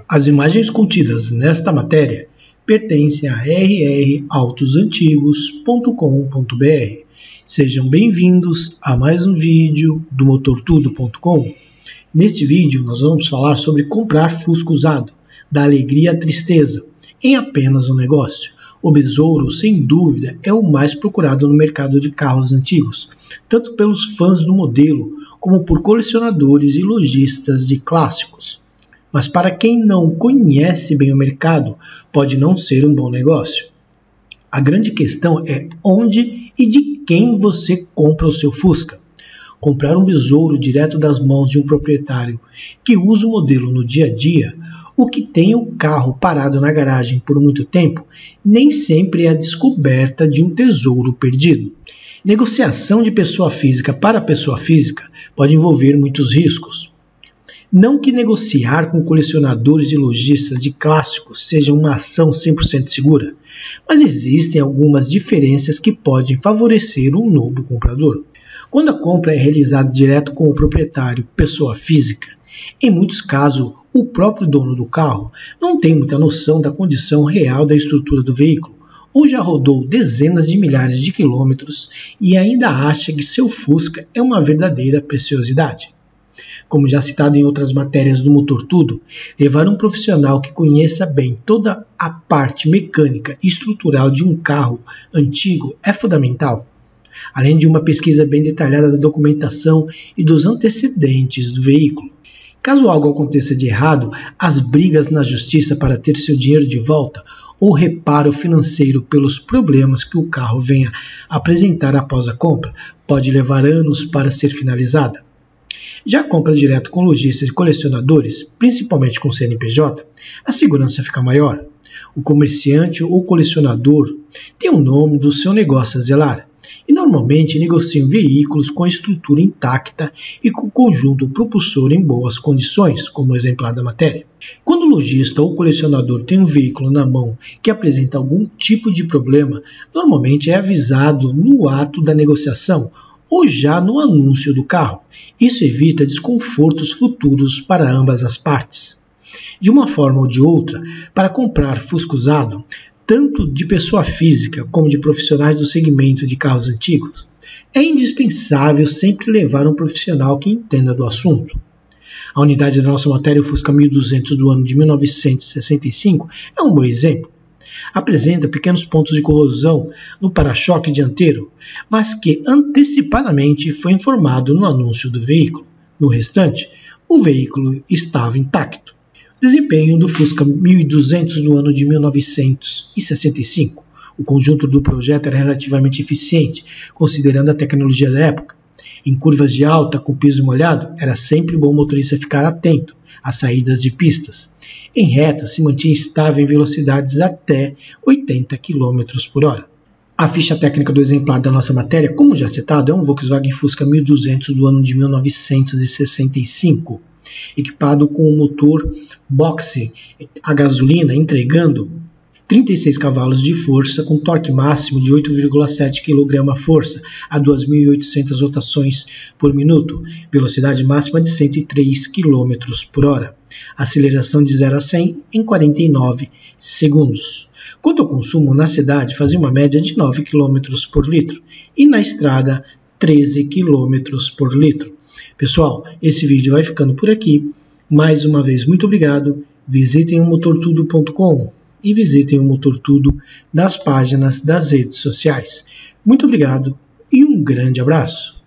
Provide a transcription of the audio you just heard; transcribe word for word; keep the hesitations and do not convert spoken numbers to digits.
As imagens contidas nesta matéria pertencem a r r autos antigos ponto com ponto b r. Sejam bem-vindos a mais um vídeo do motor tudo ponto com. Neste vídeo nós vamos falar sobre comprar Fusca usado, da alegria à tristeza, em apenas um negócio. O Besouro, sem dúvida, é o mais procurado no mercado de carros antigos, tanto pelos fãs do modelo, como por colecionadores e lojistas de clássicos. Mas para quem não conhece bem o mercado, pode não ser um bom negócio. A grande questão é onde e de quem você compra o seu Fusca. Comprar um Besouro direto das mãos de um proprietário que usa o modelo no dia a dia, o que tem o carro parado na garagem por muito tempo, nem sempre é a descoberta de um tesouro perdido. Negociação de pessoa física para pessoa física pode envolver muitos riscos. Não que negociar com colecionadores e lojistas de clássicos seja uma ação cem por cento segura, mas existem algumas diferenças que podem favorecer um novo comprador. Quando a compra é realizada direto com o proprietário, pessoa física, em muitos casos o próprio dono do carro não tem muita noção da condição real da estrutura do veículo, ou já rodou dezenas de milhares de quilômetros e ainda acha que seu Fusca é uma verdadeira preciosidade. Como já citado em outras matérias do Motor Tudo, levar um profissional que conheça bem toda a parte mecânica e estrutural de um carro antigo é fundamental, além de uma pesquisa bem detalhada da documentação e dos antecedentes do veículo. Caso algo aconteça de errado, as brigas na justiça para ter seu dinheiro de volta ou reparo financeiro pelos problemas que o carro venha apresentar após a compra pode levar anos para ser finalizada. Já a compra direto com lojistas e colecionadores, principalmente com C N P J, a segurança fica maior. O comerciante ou colecionador tem o nome do seu negócio a zelar e normalmente negociam veículos com a estrutura intacta e com o conjunto propulsor em boas condições, como o exemplar da matéria. Quando o lojista ou colecionador tem um veículo na mão que apresenta algum tipo de problema, normalmente é avisado no ato da negociação ou já no anúncio do carro. Isso evita desconfortos futuros para ambas as partes. De uma forma ou de outra, para comprar Fusca usado, tanto de pessoa física como de profissionais do segmento de carros antigos, é indispensável sempre levar um profissional que entenda do assunto. A unidade da nossa matéria, o Fusca mil e duzentos do ano de mil novecentos e sessenta e cinco, é um bom exemplo. Apresenta pequenos pontos de corrosão no para-choque dianteiro, mas que antecipadamente foi informado no anúncio do veículo. No restante, o veículo estava intacto. Desempenho do Fusca mil e duzentos do ano de mil novecentos e sessenta e cinco. O conjunto do projeto era relativamente eficiente, considerando a tecnologia da época. Em curvas de alta, com piso molhado, era sempre bom o motorista ficar atento às saídas de pistas. Em reta, se mantinha estável em velocidades até oitenta quilômetros por hora. A ficha técnica do exemplar da nossa matéria, como já citado, é um Volkswagen Fusca mil e duzentos do ano de mil novecentos e sessenta e cinco, equipado com um motor boxe a gasolina, entregando trinta e seis cavalos de força com torque máximo de oito vírgula sete quilograma-força a duas mil e oitocentas rotações por minuto, velocidade máxima de cento e três quilômetros por hora, aceleração de zero a cem em quarenta e nove segundos. Quanto ao consumo, na cidade fazia uma média de nove quilômetros por litro e na estrada treze quilômetros por litro. Pessoal, esse vídeo vai ficando por aqui. Mais uma vez, muito obrigado. Visitem o motor tudo ponto com e visitem o Motor Tudo nas páginas das redes sociais. Muito obrigado e um grande abraço!